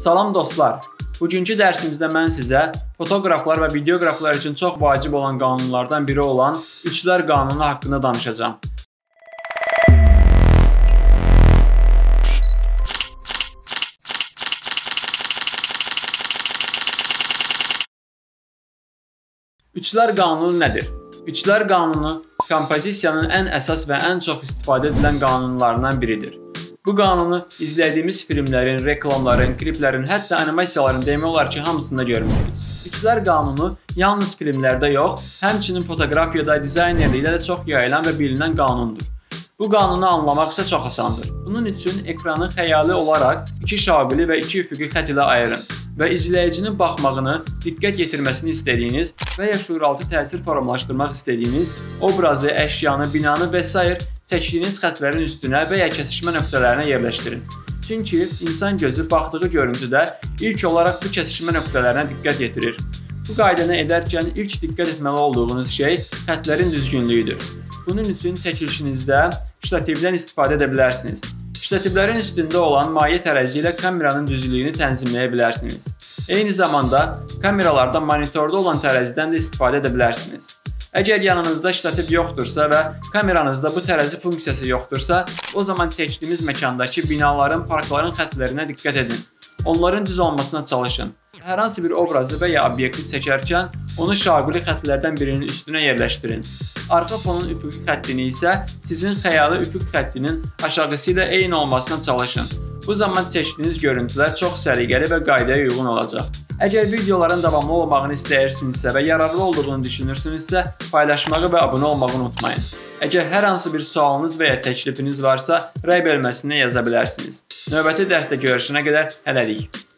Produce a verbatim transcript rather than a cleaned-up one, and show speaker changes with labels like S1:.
S1: Salam dostlar, bugünkü dərsimizdə mən sizə fotoqraflar və videoqraflar üçün çox vacib olan qanunlardan biri olan üçlər qanunu haqqında danışacağım. Üçlər qanunu nədir? Üçlər qanunu kompozisiyanın ən əsas və ən çox istifadə edilən qanunlarından biridir. Bu qanunu izlədiyimiz filmlərin, reklamların, kliplərin, hətta animasiyaların demək olar ki, hamısında görmüsünüz. Üçlər qanunu yalnız filmlərdə yox, həmçinin fotoqrafiyada, dizaynerlikdə də çox yayılan və bilinən qanundur. Bu qanunu anlamaq isə çox asandır. Bunun üçün ekranı xəyali olaraq iki şabili və iki üfüqi xətt ilə ayırın və izləyicinin baxmağını, diqqət yetirməsini istədiyiniz və ya şuuraltı təsir formalaşdırmaq istədiyiniz obrazı, əşyanı, binanı və s. çəkdiyiniz xəttlərin üstünə və ya kəsişmə nöqtələrinə yerləşdirin. Çünki insan gözü baxdığı görüntüdə ilk olaraq bu kəsişmə nöqtələrinə diqqət yetirir. Bu qaydanı edərkən ilk diqqət etməli olduğunuz şey xəttlərin düzgünlüyüdür. Bunun üçün çəkilişinizdə ştativdən istifadə edə bilərsiniz. Ştativlərin üstündə olan maye tərəzi ilə kameranın düzlüyünü tənzimləyə bilərsiniz. Eyni zamanda kameralarda monitorda olan tərəzidən də istifadə edə bilərsiniz. Əgər yanınızda ştativ yoxdursa və kameranızda bu tərəzi funksiyası yoxdursa, o zaman çəkdiyiniz məkandakı binaların, parkların xəttlərinə diqqət edin. Onların düz olmasına çalışın. Hər hansı bir obrazı və ya obyekti çəkərkən onu şaquli xəttlərdən birinin üstünə yerləşdirin. Arxa fonun üfüqi xəttini isə sizin xəyali üfüq xəttinin aşağısı ilə eyni olmasına çalışın. Bu zaman çəkdiyiniz görüntülər çox səliqəli və qaydaya uyğun olacaq. Əgər videoların davamlı olmağını istəyirsinizsə və yararlı olduğunu düşünürsünüzsə, paylaşmağı və abunə olmağı unutmayın. Əgər hər hansı bir sualınız və ya təklifiniz varsa, rəy bölməsinə yaza bilərsiniz. Növbəti dərsdə görüşənə qədər hələlik.